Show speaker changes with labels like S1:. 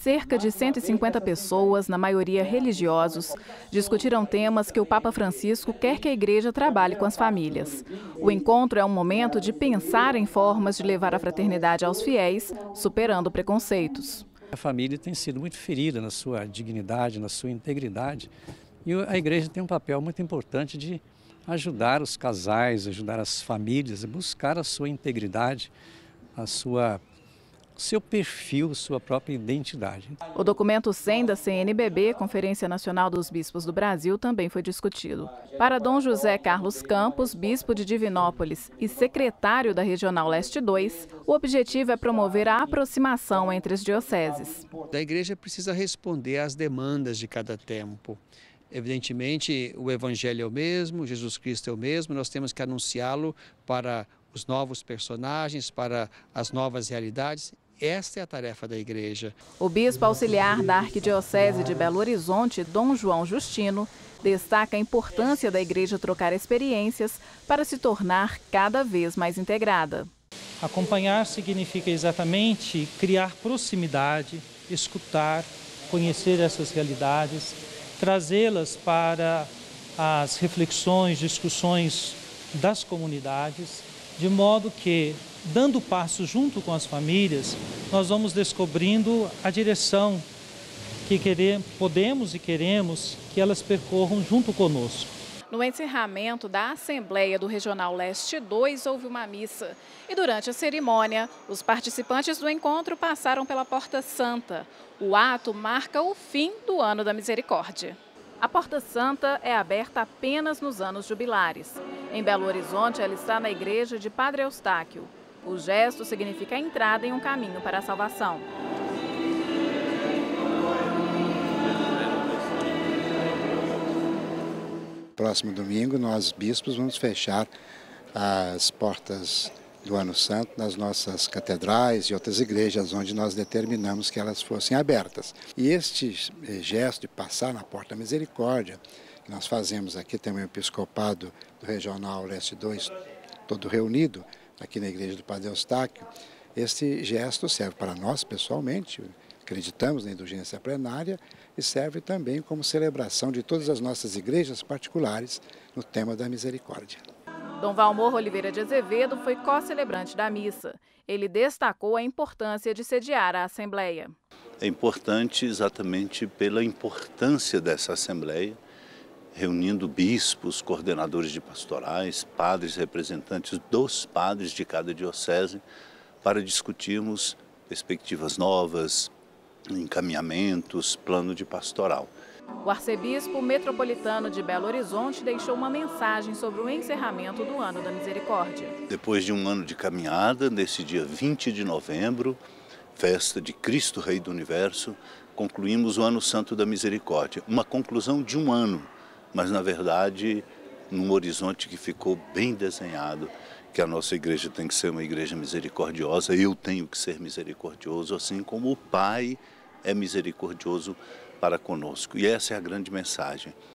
S1: Cerca de 150 pessoas, na maioria religiosos, discutiram temas que o Papa Francisco quer que a igreja trabalhe com as famílias. O encontro é um momento de pensar em formas de levar a fraternidade aos fiéis, superando preconceitos.
S2: A família tem sido muito ferida na sua dignidade, na sua integridade, e a igreja tem um papel muito importante de ajudar os casais, ajudar as famílias a buscar a sua integridade, seu perfil, sua própria identidade.
S1: O documento 100 da CNBB, Conferência Nacional dos Bispos do Brasil, também foi discutido. Para Dom José Carlos Campos, bispo de Divinópolis e secretário da Regional Leste 2, o objetivo é promover a aproximação entre as dioceses.
S3: A igreja precisa responder às demandas de cada tempo. Evidentemente, o Evangelho é o mesmo, Jesus Cristo é o mesmo, nós temos que anunciá-lo para os novos personagens, para as novas realidades. Esta é a tarefa da igreja.
S1: O bispo auxiliar da Arquidiocese de Belo Horizonte, Dom João Justino, destaca a importância da igreja trocar experiências para se tornar cada vez mais integrada.
S4: Acompanhar significa exatamente criar proximidade, escutar, conhecer essas realidades, trazê-las para as reflexões, discussões das comunidades, de modo que, dando passo junto com as famílias, nós vamos descobrindo a direção que podemos e queremos que elas percorram junto conosco.
S1: No encerramento da Assembleia do Regional Leste 2, houve uma missa. E durante a cerimônia, os participantes do encontro passaram pela Porta Santa. O ato marca o fim do Ano da Misericórdia. A Porta Santa é aberta apenas nos anos jubilares. Em Belo Horizonte, ela está na igreja de Padre Eustáquio. O gesto significa a entrada em um caminho para a salvação.
S5: Próximo domingo, nós, bispos, vamos fechar as portas do Ano Santo nas nossas catedrais e outras igrejas onde nós determinamos que elas fossem abertas. E este gesto de passar na Porta da Misericórdia, que nós fazemos aqui também o Episcopado do Regional Leste 2, todo reunido aqui na igreja do Padre Eustáquio, este gesto serve para nós pessoalmente, acreditamos na indulgência plenária, e serve também como celebração de todas as nossas igrejas particulares no tema da misericórdia.
S1: Dom Valmor Oliveira de Azevedo foi co-celebrante da missa. Ele destacou a importância de sediar a Assembleia.
S6: É importante exatamente pela importância dessa Assembleia, reunindo bispos, coordenadores de pastorais, padres, representantes dos padres de cada diocese, para discutirmos perspectivas novas, encaminhamentos, plano de pastoral.
S1: O arcebispo metropolitano de Belo Horizonte deixou uma mensagem sobre o encerramento do Ano da Misericórdia.
S6: Depois de um ano de caminhada, nesse dia 20 de novembro, festa de Cristo Rei do Universo, concluímos o Ano Santo da Misericórdia. Uma conclusão de um ano, mas na verdade num horizonte que ficou bem desenhado, que a nossa igreja tem que ser uma igreja misericordiosa, eu tenho que ser misericordioso, assim como o Pai é misericordioso para conosco. E essa é a grande mensagem.